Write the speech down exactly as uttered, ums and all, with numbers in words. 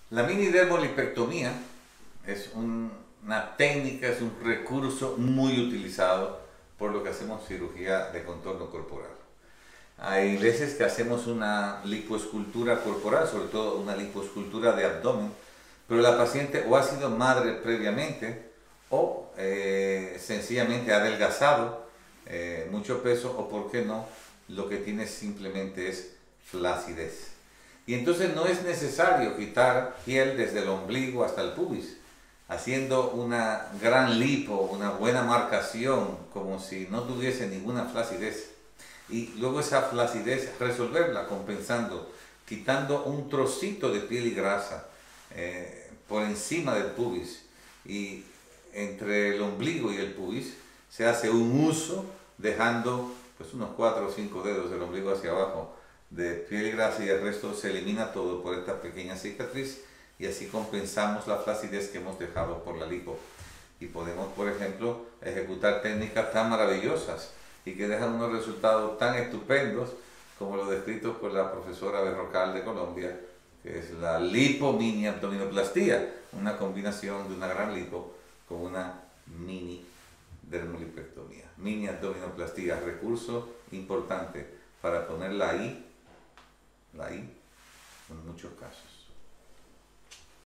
La mini dermolipectomía es un- una técnica, es un recurso muy utilizado por lo que hacemos cirugía de contorno corporal. Hay veces que hacemos una lipoescultura corporal, sobre todo una lipoescultura de abdomen, pero la paciente o ha sido madre previamente o eh, sencillamente ha adelgazado eh, mucho peso o, por qué no, lo que tiene simplemente es flacidez. Y entonces no es necesario quitar piel desde el ombligo hasta el pubis, haciendo una gran lipo, una buena marcación, como si no tuviese ninguna flacidez. Y luego esa flacidez resolverla compensando, quitando un trocito de piel y grasa eh, por encima del pubis, y entre el ombligo y el pubis se hace un uso dejando pues unos cuatro o cinco dedos del ombligo hacia abajo de piel y grasa, y el resto se elimina todo por esta pequeña cicatriz, y así compensamos la flacidez que hemos dejado por la lipo. Y podemos, por ejemplo, ejecutar técnicas tan maravillosas y que dejan unos resultados tan estupendos como lo descrito por la profesora Berrocal de Colombia, que es la lipo-mini abdominoplastía, una combinación de una gran lipo con una mini dermolipectomía. Mini abdominoplastía, recurso importante para poner la I, la I en muchos casos.